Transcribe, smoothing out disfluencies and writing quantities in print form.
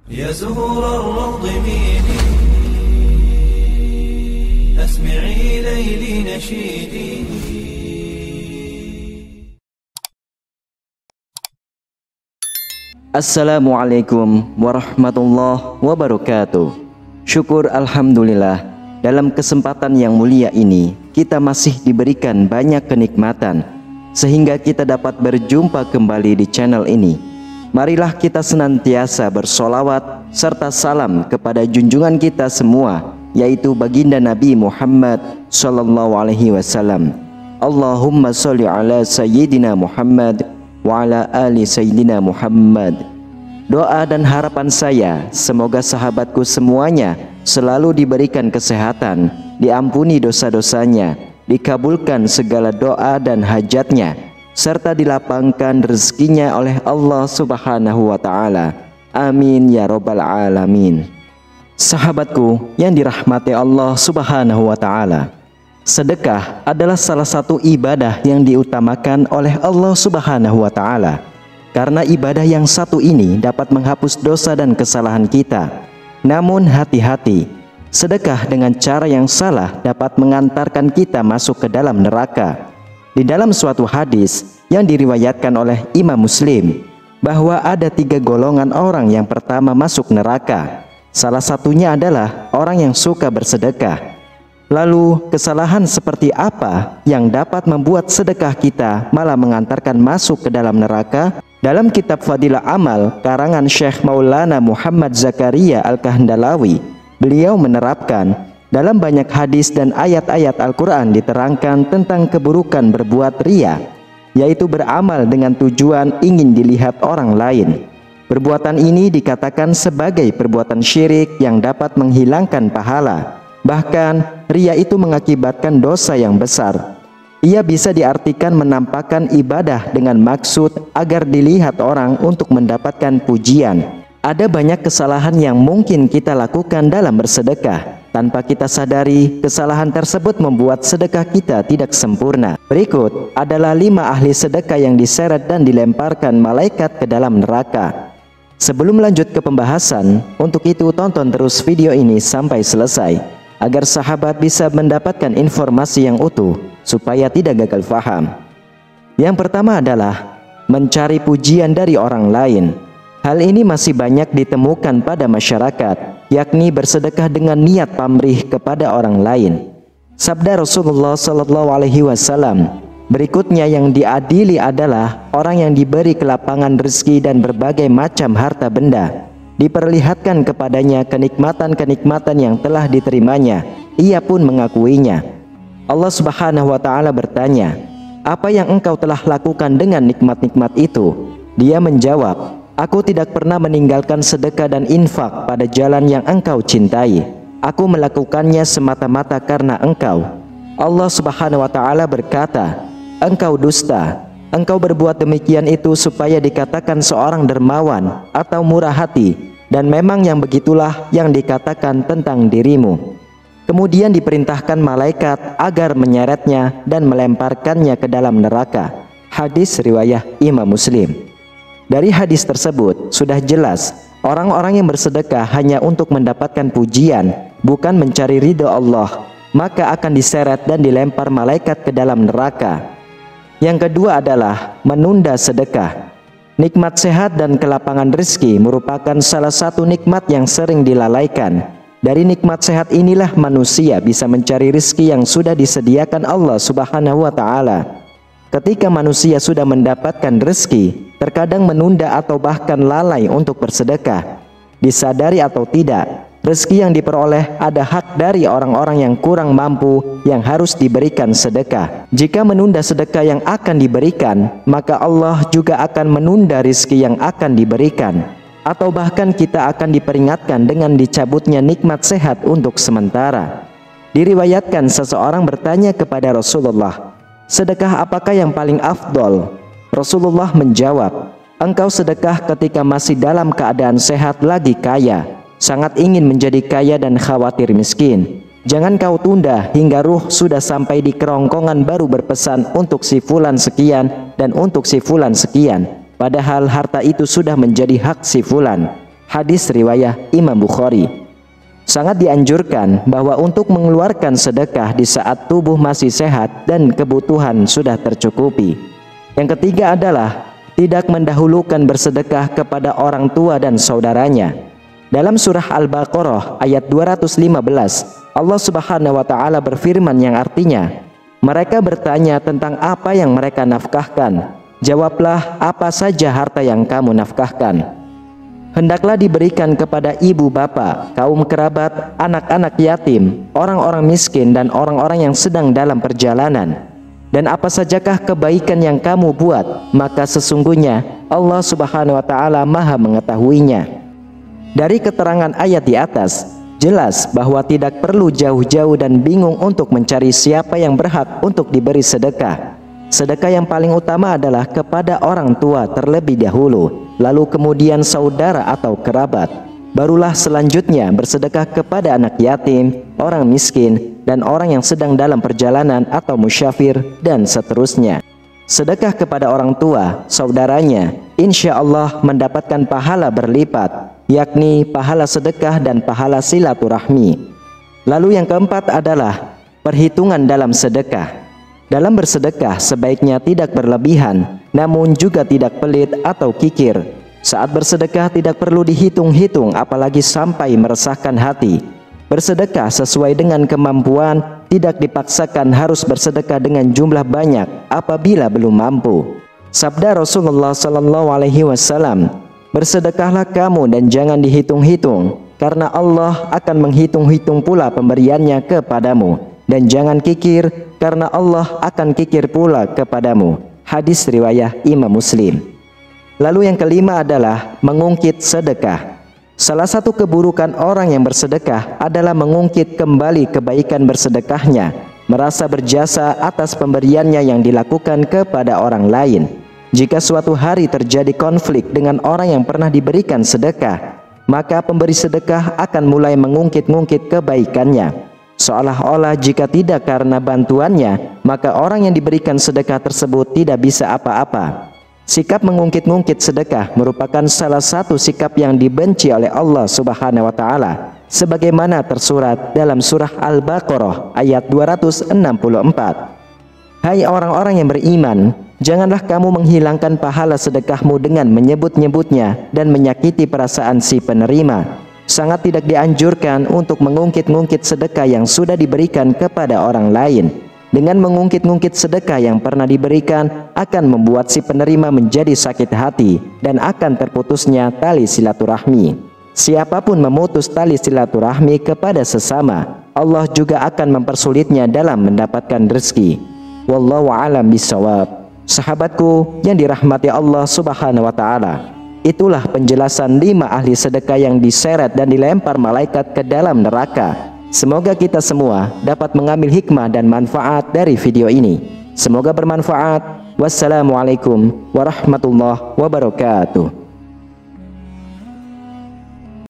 يا زهور الروض ميلي أسمعي ليلي نشيدي. Assalamualaikum warahmatullahi wabarakatuh. Syukur alhamdulillah, dalam kesempatan yang mulia ini kita masih diberikan banyak kenikmatan sehingga kita dapat berjumpa kembali di channel ini. Marilah kita senantiasa bersolawat serta salam kepada junjungan kita semua, yaitu baginda Nabi Muhammad sallallahu alaihi wasallam. Allahumma sholli ala sayyidina Muhammad wa ala ali sayyidina Muhammad. Doa dan harapan saya, semoga sahabatku semuanya selalu diberikan kesehatan, diampuni dosa-dosanya, dikabulkan segala doa dan hajatnya, serta dilapangkan rezekinya oleh Allah Subhanahu wa Ta'ala. Amin ya Rabbal Alamin. Sahabatku yang dirahmati Allah Subhanahu wa Ta'ala, sedekah adalah salah satu ibadah yang diutamakan oleh Allah Subhanahu wa Ta'ala, karena ibadah yang satu ini dapat menghapus dosa dan kesalahan kita. Namun hati-hati, sedekah dengan cara yang salah dapat mengantarkan kita masuk ke dalam neraka. Di dalam suatu hadis yang diriwayatkan oleh Imam Muslim, bahwa ada 3 golongan orang yang pertama masuk neraka. Salah satunya adalah orang yang suka bersedekah. Lalu kesalahan seperti apa yang dapat membuat sedekah kita malah mengantarkan masuk ke dalam neraka? Dalam kitab Fadilah Amal karangan Syekh Maulana Muhammad Zakaria Al-Kahandalawi, beliau menerapkan dalam banyak hadis dan ayat-ayat Al-Quran diterangkan tentang keburukan berbuat riya, yaitu beramal dengan tujuan ingin dilihat orang lain. Perbuatan ini dikatakan sebagai perbuatan syirik yang dapat menghilangkan pahala. Bahkan riya itu mengakibatkan dosa yang besar. Ia bisa diartikan menampakkan ibadah dengan maksud agar dilihat orang untuk mendapatkan pujian. Ada banyak kesalahan yang mungkin kita lakukan dalam bersedekah. Tanpa kita sadari, kesalahan tersebut membuat sedekah kita tidak sempurna. Berikut adalah 5 ahli sedekah yang diseret dan dilemparkan malaikat ke dalam neraka. Sebelum lanjut ke pembahasan, untuk itu tonton terus video ini sampai selesai, agar sahabat bisa mendapatkan informasi yang utuh, supaya tidak gagal faham. Yang pertama adalah mencari pujian dari orang lain. Hal ini masih banyak ditemukan pada masyarakat, yakni bersedekah dengan niat pamrih kepada orang lain. Sabda Rasulullah sallallahu alaihi wasallam, berikutnya yang diadili adalah orang yang diberi kelapangan rezeki dan berbagai macam harta benda. Diperlihatkan kepadanya kenikmatan-kenikmatan yang telah diterimanya, ia pun mengakuinya. Allah Subhanahu wa Ta'ala bertanya, "Apa yang engkau telah lakukan dengan nikmat-nikmat itu?" Dia menjawab, "Aku tidak pernah meninggalkan sedekah dan infak pada jalan yang engkau cintai. Aku melakukannya semata-mata karena engkau." Allah Subhanahu wa Ta'ala berkata, "Engkau dusta. Engkau berbuat demikian itu supaya dikatakan seorang dermawan atau murah hati, dan memang yang begitulah yang dikatakan tentang dirimu." Kemudian diperintahkan malaikat agar menyeretnya dan melemparkannya ke dalam neraka. Hadis riwayat Imam Muslim. Dari hadis tersebut sudah jelas, orang-orang yang bersedekah hanya untuk mendapatkan pujian, bukan mencari ridho Allah, maka akan diseret dan dilempar malaikat ke dalam neraka. Yang kedua adalah menunda sedekah. Nikmat sehat dan kelapangan rezeki merupakan salah satu nikmat yang sering dilalaikan. Dari nikmat sehat inilah manusia bisa mencari rezeki yang sudah disediakan Allah Subhanahu wa Ta'ala. Ketika manusia sudah mendapatkan rezeki, terkadang menunda atau bahkan lalai untuk bersedekah. Disadari atau tidak, rezeki yang diperoleh ada hak dari orang-orang yang kurang mampu yang harus diberikan sedekah. Jika menunda sedekah yang akan diberikan, maka Allah juga akan menunda rezeki yang akan diberikan. Atau bahkan kita akan diperingatkan dengan dicabutnya nikmat sehat untuk sementara. Diriwayatkan seseorang bertanya kepada Rasulullah, "Sedekah apakah yang paling afdol?" Rasulullah menjawab, "Engkau sedekah ketika masih dalam keadaan sehat lagi kaya, sangat ingin menjadi kaya dan khawatir miskin. Jangan kau tunda hingga ruh sudah sampai di kerongkongan baru berpesan untuk si fulan sekian dan untuk si fulan sekian, padahal harta itu sudah menjadi hak si fulan. Hadis riwayat Imam Bukhari. Sangat dianjurkan bahwa untuk mengeluarkan sedekah di saat tubuh masih sehat dan kebutuhan sudah tercukupi. Yang ketiga adalah tidak mendahulukan bersedekah kepada orang tua dan saudaranya. Dalam surah Al-Baqarah ayat 215, Allah Subhanahu wa taala berfirman yang artinya, mereka bertanya tentang apa yang mereka nafkahkan. Jawablah, apa saja harta yang kamu nafkahkan. Hendaklah diberikan kepada ibu bapa, kaum kerabat, anak-anak yatim, orang-orang miskin dan orang-orang yang sedang dalam perjalanan. Dan apa sajakah kebaikan yang kamu buat, maka sesungguhnya Allah Subhanahu wa taala Maha mengetahuinya. Dari keterangan ayat di atas, jelas bahwa tidak perlu jauh-jauh dan bingung untuk mencari siapa yang berhak untuk diberi sedekah. Sedekah yang paling utama adalah kepada orang tua terlebih dahulu, lalu kemudian saudara atau kerabat. Barulah selanjutnya bersedekah kepada anak yatim, orang miskin, dan orang yang sedang dalam perjalanan atau musyafir, dan seterusnya. Sedekah kepada orang tua, saudaranya, insya Allah mendapatkan pahala berlipat, yakni pahala sedekah dan pahala silaturahmi. Lalu yang keempat adalah perhitungan dalam sedekah. Dalam bersedekah sebaiknya tidak berlebihan, namun juga tidak pelit atau kikir. Saat bersedekah tidak perlu dihitung-hitung apalagi sampai meresahkan hati. Bersedekah sesuai dengan kemampuan, tidak dipaksakan harus bersedekah dengan jumlah banyak apabila belum mampu. Sabda Rasulullah SAW, bersedekahlah kamu dan jangan dihitung-hitung, karena Allah akan menghitung-hitung pula pemberiannya kepadamu. Dan jangan kikir, karena Allah akan kikir pula kepadamu. Hadis riwayat Imam Muslim. Lalu yang kelima adalah mengungkit sedekah. Salah satu keburukan orang yang bersedekah adalah mengungkit kembali kebaikan bersedekahnya, merasa berjasa atas pemberiannya yang dilakukan kepada orang lain. Jika suatu hari terjadi konflik dengan orang yang pernah diberikan sedekah, maka pemberi sedekah akan mulai mengungkit-ungkit kebaikannya, seolah-olah jika tidak karena bantuannya, maka orang yang diberikan sedekah tersebut tidak bisa apa-apa. Sikap mengungkit-ungkit sedekah merupakan salah satu sikap yang dibenci oleh Allah Subhanahu wa taala, sebagaimana tersurat dalam surah Al-Baqarah ayat 264. Hai orang-orang yang beriman, janganlah kamu menghilangkan pahala sedekahmu dengan menyebut-nyebutnya dan menyakiti perasaan si penerima. Sangat tidak dianjurkan untuk mengungkit-ungkit sedekah yang sudah diberikan kepada orang lain. Dengan mengungkit-ungkit sedekah yang pernah diberikan akan membuat si penerima menjadi sakit hati dan akan terputusnya tali silaturahmi. Siapapun memutus tali silaturahmi kepada sesama, Allah juga akan mempersulitnya dalam mendapatkan rezeki. Wallahu a'lam bishawab. Sahabatku yang dirahmati Allah Subhanahu wa taala, itulah penjelasan 5 ahli sedekah yang diseret dan dilempar malaikat ke dalam neraka. Semoga kita semua dapat mengambil hikmah dan manfaat dari video ini. Semoga bermanfaat. Wassalamualaikum warahmatullahi wabarakatuh.